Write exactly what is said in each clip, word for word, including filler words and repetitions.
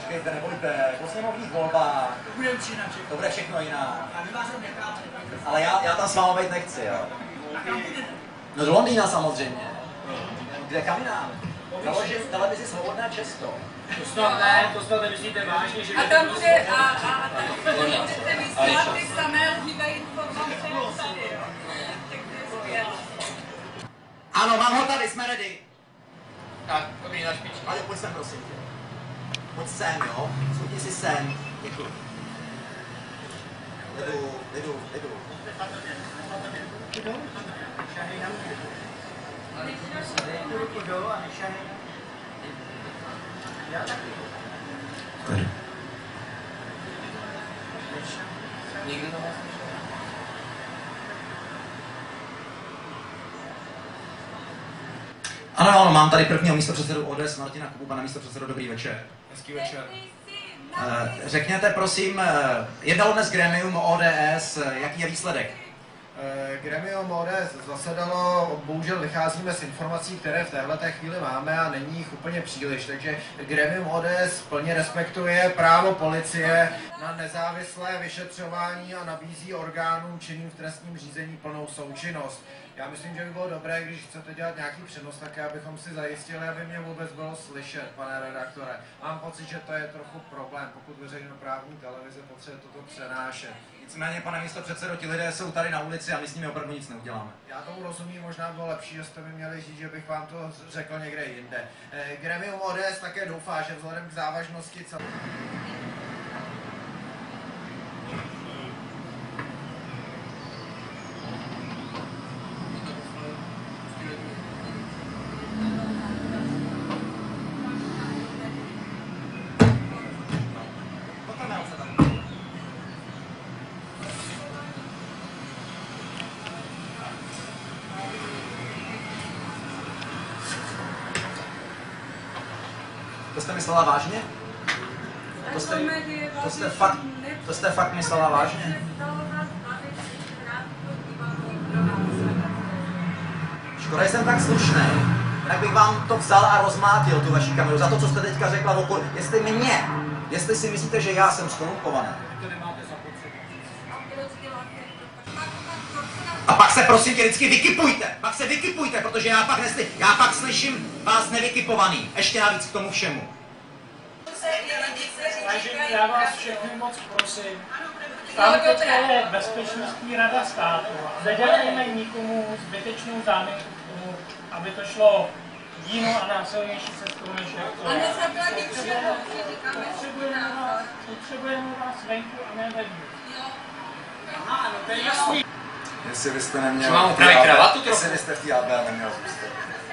Počkejte, nebojte, po sněmovních volbách. To bude už jinak. To bude všechno jinak. A my vás ho necháte. Ale já, já tam s váma být nechci, jo. A kam půjdete? No do Londýna samozřejmě. Kde kam jinam? Založit televizi Svobodné Česko. To snad ne, to snad nemyslíte vážně, že... A tam bude, a, a tam budete vysílat ty samé lživé informace tady, jo. Tak to je skvělé. Ano, mám ho tady, jsme ready. Tak, dobrý, na špičku. Ale pojď sem, prosím tě. Pojď sem, jo. Schudni si sem. Děkuji. Lidu, lidu, lidu. Nikdy to neslyšel. Ano, ano, mám tady prvního místopředsedu O D S Martina Kubu. Pane místopředsedo, dobrý večer. Hezký večer. Eh, Řekněte prosím, eh, jednalo dnes grémium O D S, eh, jaký je výsledek? Gremium O D S zasedalo, bohužel vycházíme z informací, které v téhleté chvíli máme a není jich úplně příliš, takže Gremium O D S plně respektuje právo policie na nezávislé vyšetřování a nabízí orgánům činným v trestním řízení plnou součinnost. Já myslím, že by bylo dobré, když chcete dělat nějaký přenos, tak abychom si zajistili, aby mě vůbec bylo slyšet, pane redaktore. Mám pocit, že to je trochu problém, pokud veřejnoprávní televize potřebuje toto přenášet. Nicméně, pane místopředsedo, ti lidé jsou tady na ulici a my s nimi opravdu nic neuděláme. Já tomu rozumím, možná bylo lepší, že jste mi měli říct, že bych vám to řekl někde jinde. Gremium O D S také doufá, že vzhledem k závažnosti celé... To jste myslela vážně? To jste, to jste, fakt, to jste fakt myslela vážně? Škoda, jsem tak slušný. Tak bych vám to vzal a rozmátil, tu vaši kameru, za to, co jste teďka řekla okolo. Jestli mě, jestli si myslíte, že já jsem zkorumpovaný. A pak se prosím tě vždycky vykypujte, pak se vykypujte, protože já pak, nesli, já pak slyším vás nevykypovaný. Ještě navíc k tomu všemu. Takže já vás všechny moc prosím. Tam teďka je Bezpečnostní rada státu. Nedělejme nikomu zbytečnou zámitku k tomu, aby to šlo jinou a násilnější cestou než jak to je. Potřebujeme vás venku a ne venku. Aha, no to je jasný. Jestli byste neměl... Mám upravit kravatu trochu? Jestli byste v té A B neměl zůstat.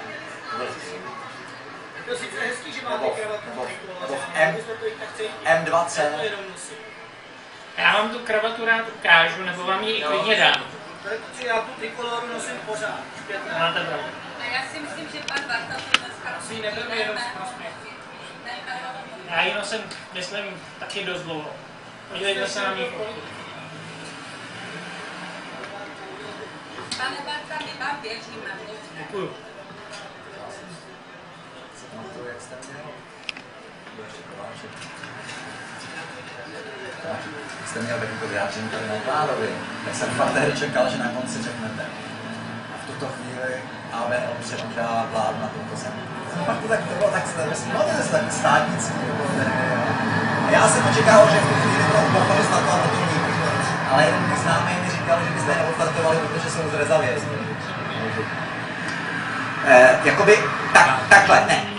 To je sice hezký, že máte kravatu, ale M dvacet. Já vám tu kravatu rád ukážu, nebo vám ji i klidně dám. Já tu trikoloru nosím pořád. Máte pravdu. A já si myslím, že pan Barta to dneska Asi ji neberu jenom z prospěch. Já ji nosím, myslím, taky dost dlouho. Podívejte se na mě. Pane Barta, my vám věříme. Děkuju. Jak jste měl? Jste měl takový vyjádření tady na Klárovi, tak jsem fakt tehdy čekal, že na konci řeknete. A v tuto chvíli A V O přebírá vládu na tomto zemi. Pak to tak to bylo tak tak státnický. A já jsem očekával, že v tu chvíli to upokojí snad mám o tom ale jeden mi známý mi říkal, že byste neodstartovali, protože jsou z rezavězní. Eh, jakoby, tak, takhle, ne.